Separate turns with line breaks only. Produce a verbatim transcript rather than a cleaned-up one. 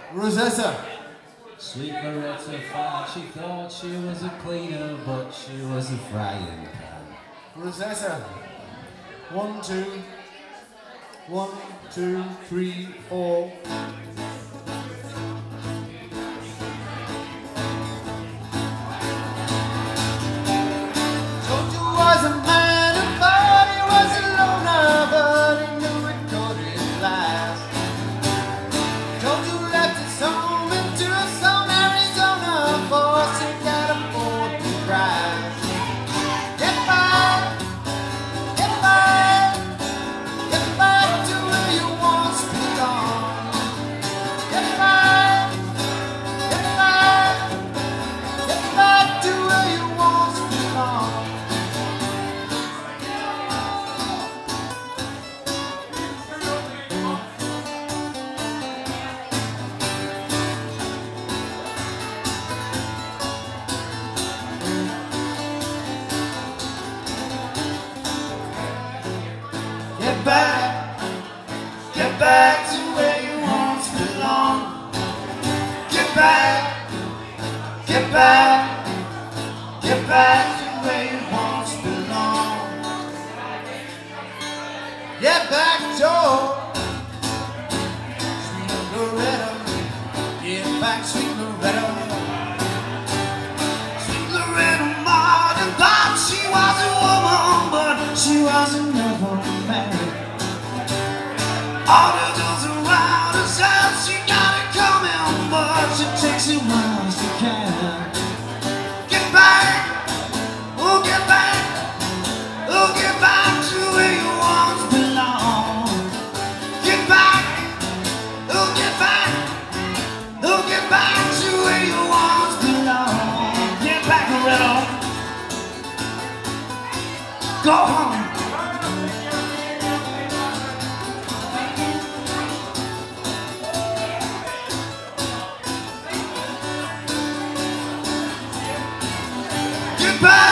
Rosetta.
Sweet Loretta Fan, she thought she was a cleaner, but she was a frying pan.
Rosetta. One, two. One, two, three, four. Told you was a man who thought he was a loner, but he knew it could his last. Told you left his home in Tucson, Arizona, for she got a afford to crash. Get back, get back, get back to where you once belonged. Get back, get back, get back to where you once belonged. Get back, get back to where you once belonged. Get back, get back, get back to where you once belonged. Get back, Joe. Sweet Loretta. Get back, sweet Loretta. Sweet Loretta Martin thought she was a woman, but she wasn't never married. All the girls around her said she got it coming, but she takes it while she can. Get back, oh get back, oh get back to where you once belonged. Get back, oh get back, oh get back to where you once belonged. Get back, Loretta. Go home. Get back!